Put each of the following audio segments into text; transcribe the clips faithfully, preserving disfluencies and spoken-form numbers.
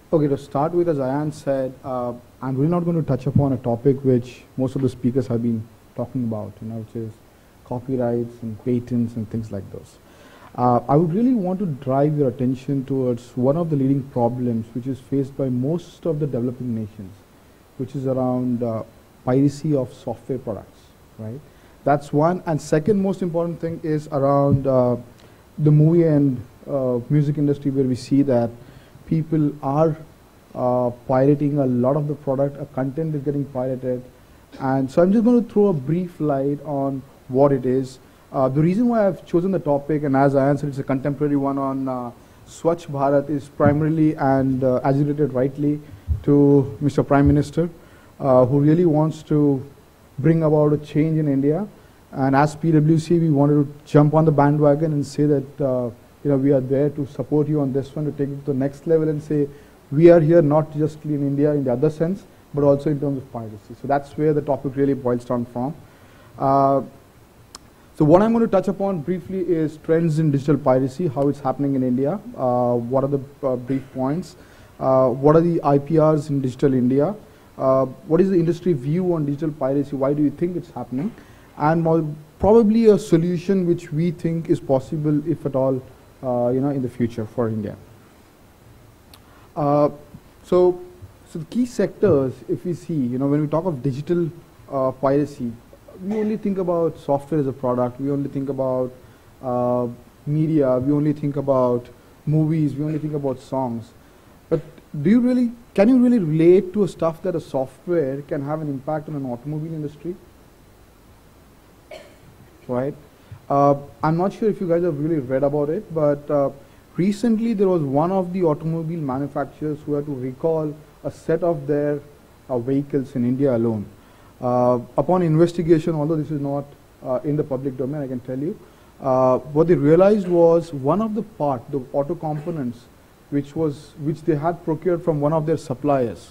Okay, to start with, as Ayan said, uh, I'm really not going to touch upon a topic which most of the speakers have been talking about, you know, which is copyrights and patents and things like those. Uh, I would really want to drive your attention towards one of the leading problems which is faced by most of the developing nations, which is around uh, piracy of software products, right? That's one. And second most important thing is around uh, the movie and uh, music industry, where we see that people are uh, pirating a lot of the product, a content is getting pirated. And so I'm just going to throw a brief light on what it is. Uh, the reason why I've chosen the topic, and as I answered, it's a contemporary one on uh, Swachh Bharat, is primarily and uh, as related rightly to Mister Prime Minister, uh, who really wants to bring about a change in India. And as P W C, we wanted to jump on the bandwagon and say that uh, you know, we are there to support you on this one, to take it to the next level and say we are here not just in India in the other sense, but also in terms of piracy. So that's where the topic really boils down from. Uh, so what I'm going to touch upon briefly is trends in digital piracy, how it's happening in India, uh, what are the uh, brief points, uh, what are the I P Rs in digital India, uh, what is the industry view on digital piracy, why do you think it's happening, and more, probably a solution which we think is possible, if at all, Uh, you know, in the future for India. Uh, so, so the key sectors, if we see, you know, when we talk of digital uh, piracy, we only think about software as a product, we only think about uh, media, we only think about movies, we only think about songs. But do you really, can you really relate to a stuff that a software can have an impact on an automobile industry? Right? Uh, I'm not sure if you guys have really read about it, but uh, recently there was one of the automobile manufacturers who had to recall a set of their uh, vehicles in India alone. Uh, upon investigation, although this is not uh, in the public domain, I can tell you, uh, what they realized was one of the part, the auto components, which was which they had procured from one of their suppliers,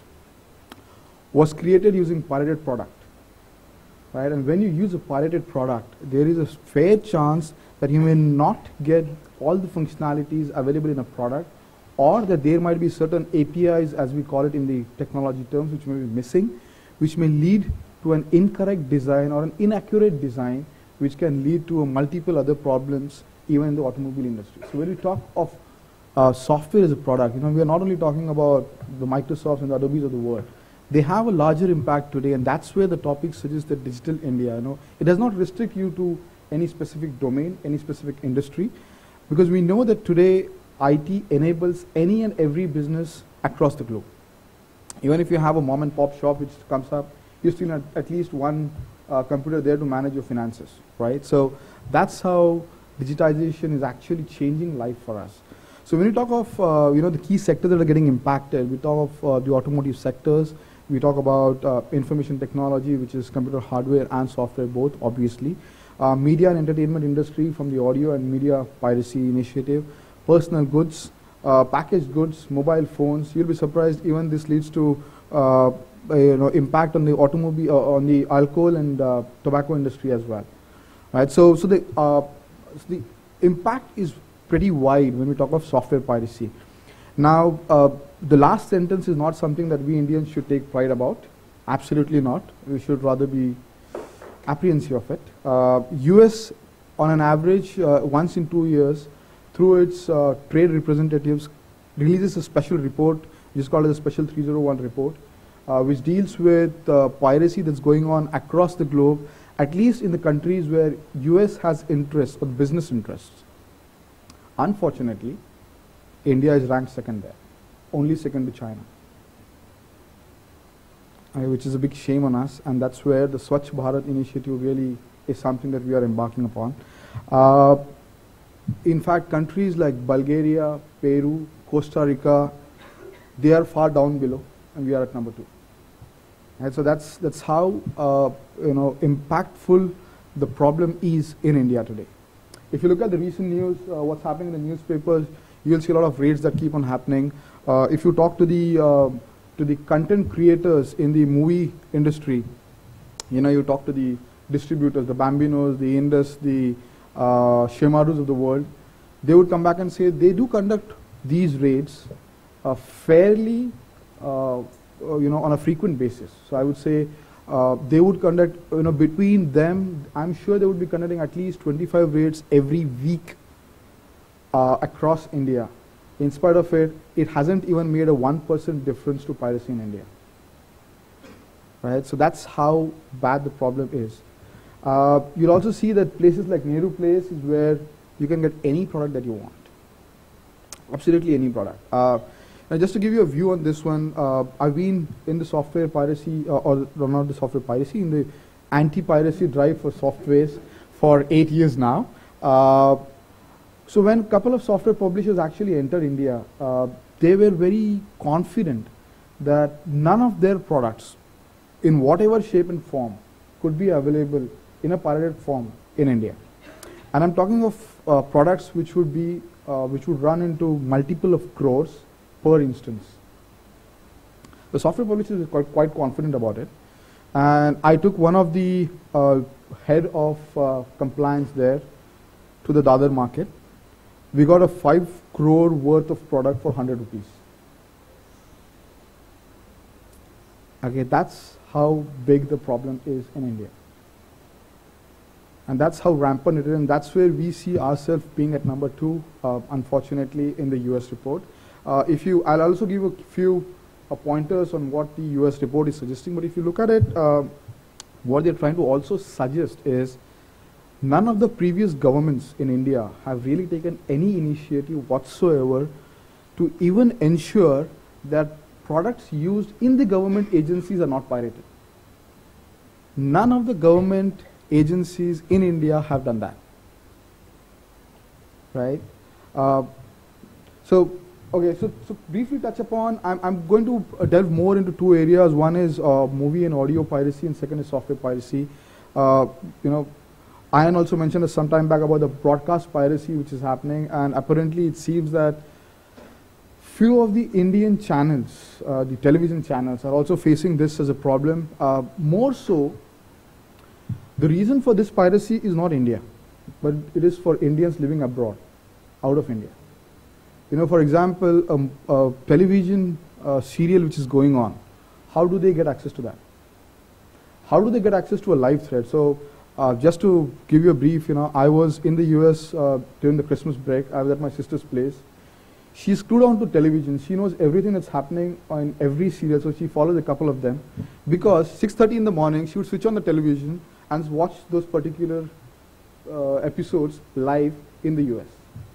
was created using pirated product. Right? And when you use a pirated product, there is a fair chance that you may not get all the functionalities available in a product, or that there might be certain A P Is, as we call it in the technology terms, which may be missing, which may lead to an incorrect design or an inaccurate design, which can lead to a multiple other problems even in the automobile industry. So when we talk of uh, software as a product, you know, we are not only talking about the Microsofts and the Adobes of the world. They have a larger impact today, and that's where the topic suggests that digital India, you know, it does not restrict you to any specific domain, any specific industry, because we know that today I T enables any and every business across the globe. Even if you have a mom and pop shop which comes up, you still have at least one uh, computer there to manage your finances, right? So that's how digitization is actually changing life for us. So when we talk of uh, you know, the key sectors that are getting impacted, we talk of uh, the automotive sectors. We talk about uh, information technology, which is computer hardware and software both, obviously. Uh, media and entertainment industry, from the audio and media piracy initiative. Personal goods, uh, packaged goods, mobile phones. You'll be surprised, even this leads to uh, a, you know, impact on the automobile, uh, on the alcohol and uh, tobacco industry as well. Right. So, so the uh, so the impact is pretty wide when we talk of software piracy. Now, uh, the last sentence is not something that we Indians should take pride about. Absolutely not. We should rather be apprehensive of it. Uh, U S, on an average, uh, once in two years, through its uh, trade representatives, releases a special report, which is called as a Special three oh one report, uh, which deals with uh, piracy that's going on across the globe, at least in the countries where U S has interests or business interests. Unfortunately, India is ranked second there, only second to China, uh, which is a big shame on us, and that's where the Swachh Bharat initiative really is something that we are embarking upon. Uh, in fact, countries like Bulgaria, Peru, Costa Rica, they are far down below, and we are at number two. And so that's, that's how uh, you know, impactful the problem is in India today. If you look at the recent news, uh, what's happening in the newspapers, you'll see a lot of raids that keep on happening. Uh, if you talk to the uh, to the content creators in the movie industry, you know, you talk to the distributors, the Bambinos, the Indus, the uh, Shemarus of the world, they would come back and say they do conduct these raids uh, fairly, uh, uh, you know, on a frequent basis. So I would say uh, they would conduct, you know, between them, I'm sure they would be conducting at least twenty-five raids every week uh, across India. In spite of it, it hasn't even made a one percent difference to piracy in India. Right? So that's how bad the problem is. Uh, you'll also see that places like Nehru Place is where you can get any product that you want. Absolutely any product. Uh, now just to give you a view on this one, uh, I've been in the software piracy, uh, or not the software piracy, in the anti-piracy drive for softwares for eight years now. Uh, so when a couple of software publishers actually entered India, uh, they were very confident that none of their products, in whatever shape and form, could be available in a pirated form in India. And I'm talking of uh, products which would be, uh, which would run into multiple of crores per instance. The software publishers are quite, quite confident about it. And I took one of the uh, head of uh, compliance there to the Dadar market. We got a five crore worth of product for one hundred rupees. Okay, that's how big the problem is in India. And that's how rampant it is, and that's where we see ourselves being at number two, uh, unfortunately, in the U S report. Uh, if you, I'll also give a few uh, pointers on what the U S report is suggesting, but if you look at it, uh, what they're trying to also suggest is none of the previous governments in India have really taken any initiative whatsoever to even ensure that products used in the government agencies are not pirated. None of the government agencies in India have done that, right? Uh, so, okay, so, so briefly touch upon, I'm, I'm going to uh, delve more into two areas. One is uh, movie and audio piracy, and second is software piracy. Uh, you know, Ian also mentioned some time back about the broadcast piracy which is happening, and apparently it seems that few of the Indian channels, uh, the television channels, are also facing this as a problem. Uh, more so, the reason for this piracy is not India, but it is for Indians living abroad, out of India. You know, for example, um, a television uh, serial which is going on, how do they get access to that? How do they get access to a live thread? So, uh, just to give you a brief, you know, I was in the U S uh, during the Christmas break. I was at my sister's place. She's glued on to television. She knows everything that's happening in every serial, so she follows a couple of them. Because six thirty in the morning, she would switch on the television and watch those particular uh, episodes live in the U S.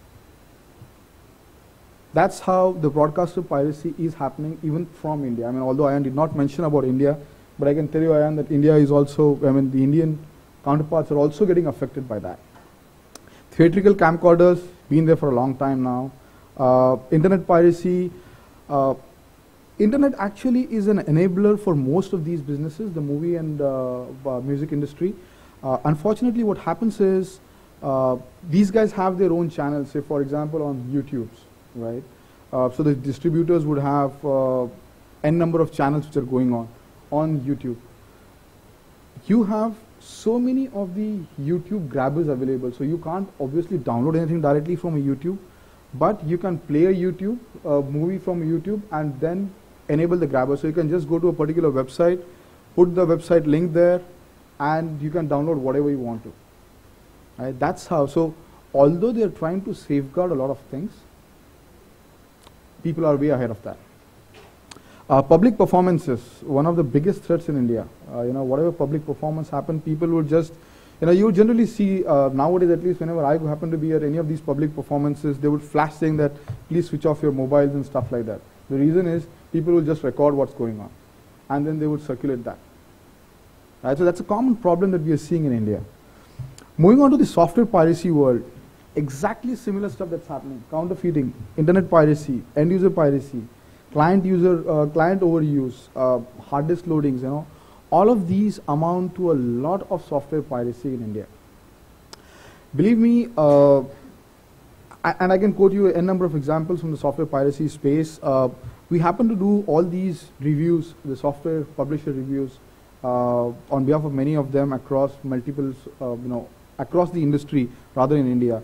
That's how the broadcaster piracy is happening even from India. I mean, although Ian did not mention about India, but I can tell you, Ian, that India is also, I mean, the Indian counterparts are also getting affected by that. Theatrical camcorders, been there for a long time now. Uh, internet piracy. Uh, internet actually is an enabler for most of these businesses, the movie and uh, uh, music industry. Uh, unfortunately, what happens is uh, these guys have their own channels, say for example on YouTube, right? Uh, so the distributors would have uh, n number of channels which are going on on YouTube. You have so many of the YouTube grabbers available, so you can't obviously download anything directly from a YouTube, but you can play a YouTube uh, movie from YouTube and then enable the grabber. So you can just go to a particular website, put the website link there, and you can download whatever you want to. Right? That's how. So although they are trying to safeguard a lot of things, people are way ahead of that. Uh, public performances, one of the biggest threats in India. Uh, you know, whatever public performance happen, people would just, you know, you generally see uh, nowadays, at least whenever I happen to be at any of these public performances, they would flash saying that please switch off your mobiles and stuff like that. The reason is people will just record what's going on, and then they would circulate that. Right? So that's a common problem that we are seeing in India. Moving on to the software piracy world, exactly similar stuff that's happening: counterfeiting, internet piracy, end user piracy, client user, uh, client overuse, uh, hard disk loadings. You know, all of these amount to a lot of software piracy in India. Believe me, uh, I, and I can quote you a number of examples from the software piracy space. Uh, we happen to do all these reviews, the software publisher reviews, uh, on behalf of many of them across multiple, uh, you know, across the industry, rather in India.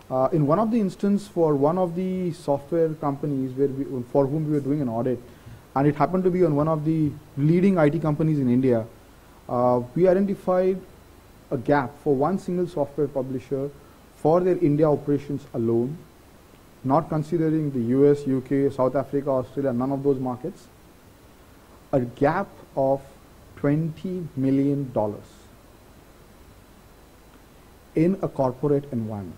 Uh, in one of the instances for one of the software companies where we, for whom we were doing an audit, and it happened to be on one of the leading I T companies in India, uh, we identified a gap for one single software publisher for their India operations alone, not considering the U S, U K, South Africa, Australia, none of those markets, a gap of twenty million dollars in a corporate environment.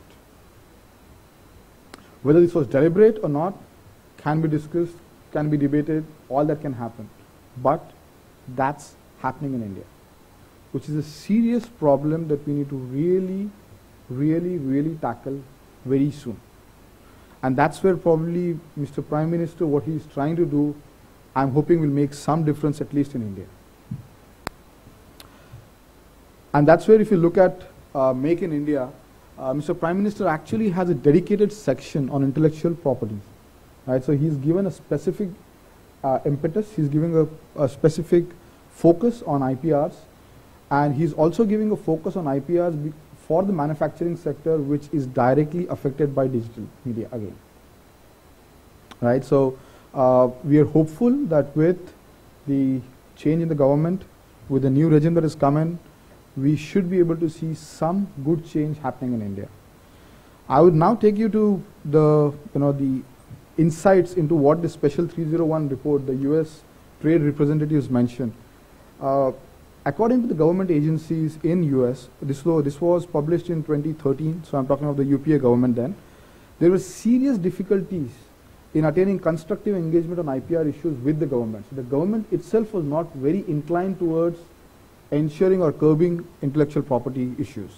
Whether this was deliberate or not can be discussed, can be debated, all that can happen. But that's happening in India, which is a serious problem that we need to really, really, really tackle very soon. And that's where probably Mister Prime Minister, what he's trying to do, I'm hoping will make some difference, at least in India. And that's where if you look at uh, Make in India, uh, Mister Prime Minister actually has a dedicated section on intellectual property. Right? So he's given a specific uh, impetus, he's giving a, a specific focus on I P Rs, and he's also giving a focus on I P Rs for the manufacturing sector, which is directly affected by digital media again. Right? So uh, we are hopeful that with the change in the government, with the new regime that has come in, we should be able to see some good change happening in India. I would now take you to the, you know, the insights into what the Special three oh one report, the U S trade representatives mentioned. Uh, according to the government agencies in U S, this, this was published in twenty thirteen, so I'm talking of the U P A government then, there were serious difficulties in attaining constructive engagement on I P R issues with the government. So the government itself was not very inclined towards ensuring or curbing intellectual property issues.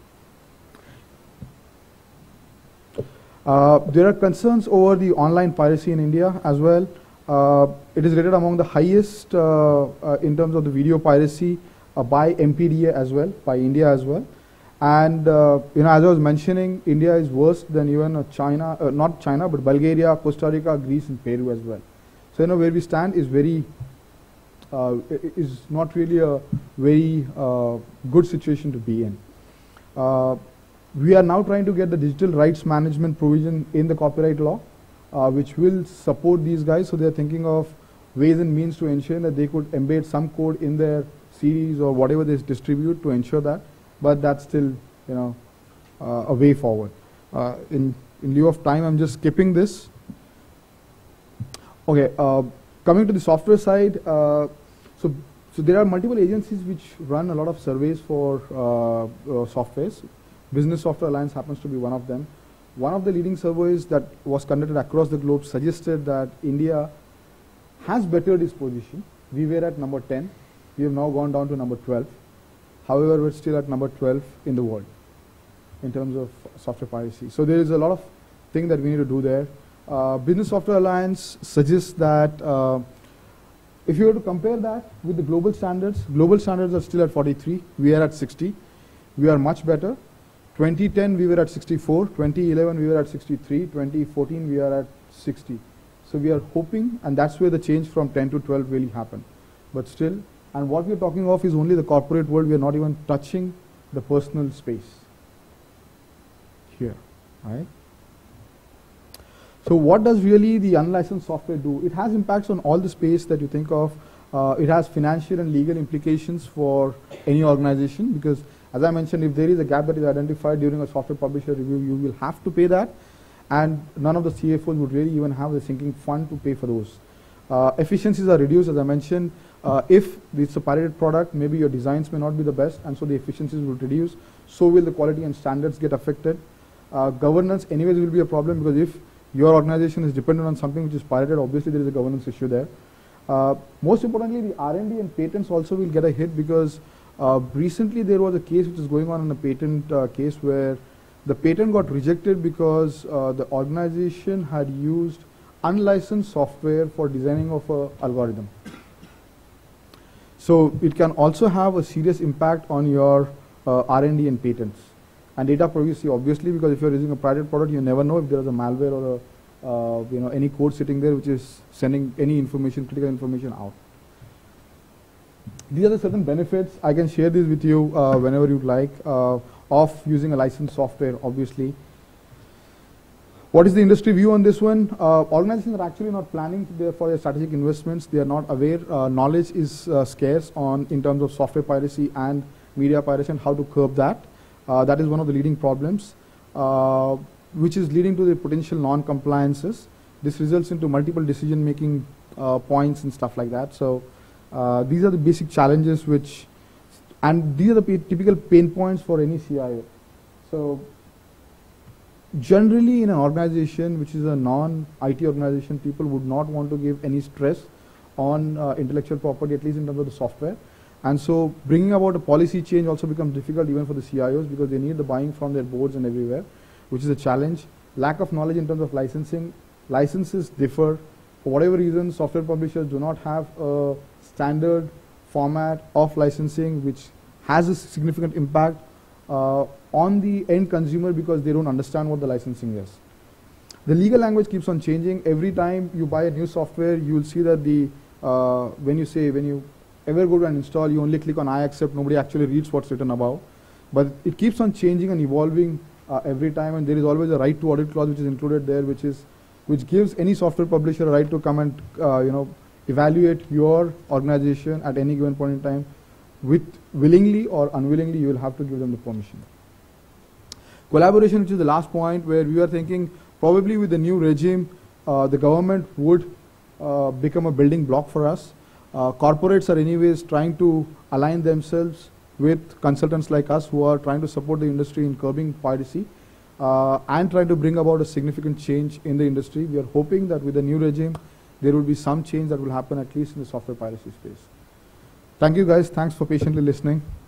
Uh, there are concerns over the online piracy in India as well. Uh, it is rated among the highest uh, uh, in terms of the video piracy uh, by M P D A as well, by India as well. And uh, you know, as I was mentioning, India is worse than even uh, China, uh, not China, but Bulgaria, Costa Rica, Greece, and Peru as well. So you know, where we stand is very Uh, is not really a very uh, good situation to be in. Uh, we are now trying to get the digital rights management provision in the copyright law, uh, which will support these guys. So they are thinking of ways and means to ensure that they could embed some code in their series or whatever they distribute to ensure that. But that's still, you know, uh, a way forward. Uh, in, in lieu of time, I'm just skipping this. Okay, uh, coming to the software side, uh, So, so there are multiple agencies which run a lot of surveys for uh, uh, softwares. Business Software Alliance happens to be one of them. One of the leading surveys that was conducted across the globe suggested that India has bettered its position. We were at number ten. We have now gone down to number twelve. However, we're still at number twelve in the world in terms of software piracy. So there is a lot of things that we need to do there. Uh, Business Software Alliance suggests that uh, if you were to compare that with the global standards, global standards are still at forty-three, we are at sixty. We are much better. twenty ten we were at sixty-four, twenty eleven we were at sixty-three, twenty fourteen we are at sixty. So we are hoping, and that's where the change from ten to twelve really happened. But still, and what we are talking of is only the corporate world, we are not even touching the personal space here, right? So what does really the unlicensed software do? It has impacts on all the space that you think of. Uh, it has financial and legal implications for any organization because, as I mentioned, if there is a gap that is identified during a software publisher review, you will have to pay that, and none of the C F Os would really even have the sinking fund to pay for those. Uh, efficiencies are reduced, as I mentioned. Uh, if it's a pirated product, maybe your designs may not be the best, and so the efficiencies will reduce. So will the quality and standards get affected. Uh, governance, anyways, will be a problem because if your organization is dependent on something which is pirated, obviously there is a governance issue there. Uh, most importantly, the R and D and patents also will get a hit because uh, recently there was a case which is going on in a patent uh, case where the patent got rejected because uh, the organization had used unlicensed software for designing of an algorithm. So it can also have a serious impact on your uh, R and D and patents. And data privacy, obviously, because if you're using a private product, you never know if there is a malware or a, uh, you know, any code sitting there which is sending any information, critical information out. These are the certain benefits. I can share this with you uh, whenever you'd like uh, of using a licensed software, obviously. What is the industry view on this one? Uh, organizations are actually not planning to their, for their strategic investments. They are not aware. Uh, knowledge is uh, scarce on in terms of software piracy and media piracy and how to curb that. Uh, that is one of the leading problems, uh, which is leading to the potential non-compliances. This results into multiple decision-making uh, points and stuff like that. So uh, these are the basic challenges which, and these are the typical pain points for any C I O. So generally in an organization which is a non-I T organization, people would not want to give any stress on uh, intellectual property, at least in terms of the software. And so bringing about a policy change also becomes difficult even for the C I Os because they need the buying from their boards and everywhere, which is a challenge. Lack of knowledge in terms of licensing. Licenses differ. For whatever reason, software publishers do not have a standard format of licensing which has a significant impact uh, on the end consumer because they don't understand what the licensing is. The legal language keeps on changing. Every time you buy a new software, you will see that the, uh, when you say, when you ever go to an install, you only click on I accept, nobody actually reads what's written above. But it keeps on changing and evolving uh, every time, and there is always a right to audit clause which is included there, which is which gives any software publisher a right to come and uh, you know, evaluate your organization at any given point in time. With willingly or unwillingly, you will have to give them the permission. Collaboration, which is the last point, where we are thinking probably with the new regime, uh, the government would uh, become a building block for us. Uh, corporates are anyways trying to align themselves with consultants like us who are trying to support the industry in curbing piracy uh, and trying to bring about a significant change in the industry. We are hoping that with the new regime, there will be some change that will happen at least in the software piracy space. Thank you guys. Thanks for patiently listening.